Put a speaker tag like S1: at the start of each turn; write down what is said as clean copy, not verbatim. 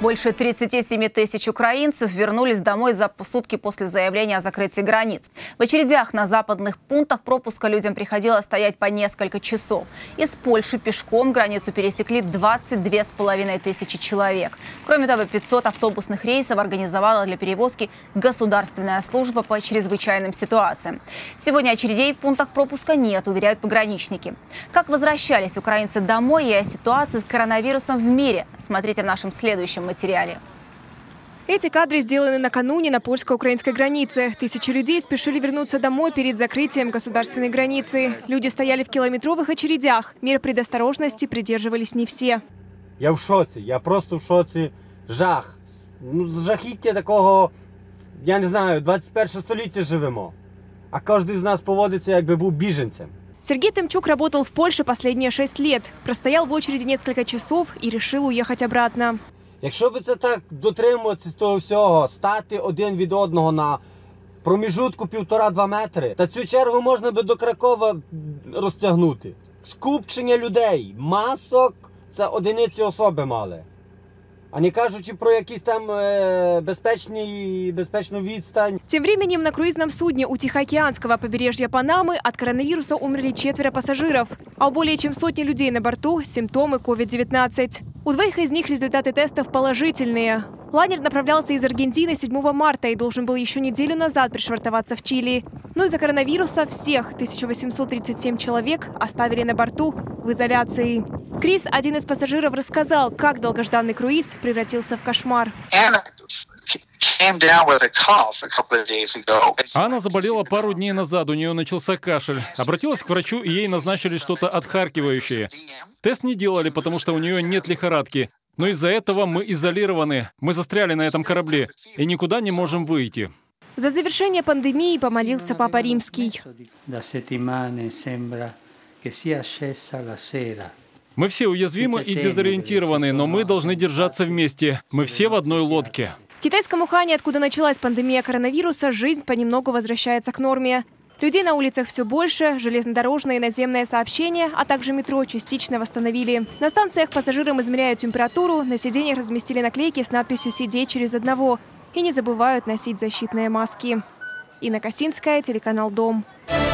S1: Больше 37 тысяч украинцев вернулись домой за сутки после заявления о закрытии границ. В очередях на западных пунктах пропуска людям приходилось стоять по несколько часов. Из Польши пешком границу пересекли 22,5 тысячи человек. Кроме того, 500 автобусных рейсов организовала для перевозки государственная служба по чрезвычайным ситуациям. Сегодня очередей в пунктах пропуска нет, уверяют пограничники. Как возвращались украинцы домой и о ситуации с коронавирусом в мире, смотрите в нашем следующем материале.
S2: Эти кадры сделаны накануне на польско-украинской границе. Тысячи людей спешили вернуться домой перед закрытием государственной границы. Люди стояли в километровых очередях. Мер предосторожности придерживались не все.
S3: Я в шоці, я просто в шоці. Жах. Жахіття такого, я не знаю, 21 століття живемо. А кожен з нас поводиться, якби був біженцем.
S2: Сергей Тимчук работал в Польше последние 6 лет. Простоял в очереди несколько часов и решил уехать обратно.
S3: Якщо б це так дотримуватися з того всього, стати один від одного на проміжутку 1,5-2 метри, та цю чергу можна би до Кракова розтягнути. Скупчення людей, масок – це одиниці особи мали. А не кажучи про якісь там безпечну відстань.
S2: Тем временем на круизном судне у Тихоокеанского побережья Панамы от коронавируса умерли 4 пассажиров. А у более чем сотни людей на борту симптомы COVID-19. У 2 из них результаты тестов положительные. Лайнер направлялся из Аргентины 7 марта и должен был еще неделю назад пришвартоваться в Чили. Но из-за коронавируса всех 1837 человек оставили на борту в изоляции. Крис, один из пассажиров, рассказал, как долгожданный круиз превратился в кошмар.
S4: Анна заболела пару дней назад, у нее начался кашель. Обратилась к врачу, и ей назначили что-то отхаркивающее. Тест не делали, потому что у нее нет лихорадки. Но из-за этого мы изолированы. Мы застряли на этом корабле и никуда не можем выйти.
S2: За завершение пандемии помолился Папа Римский.
S4: Мы все уязвимы и дезориентированы, но мы должны держаться вместе. Мы все в одной лодке.
S2: В китайском Ухане, откуда началась пандемия коронавируса, жизнь понемногу возвращается к норме. Людей на улицах все больше, железнодорожное и наземное сообщение, а также метро частично восстановили. На станциях пассажирам измеряют температуру, на сиденьях разместили наклейки с надписью «Сидеть через одного» и не забывают носить защитные маски. Инна Косинская, телеканал «Дом».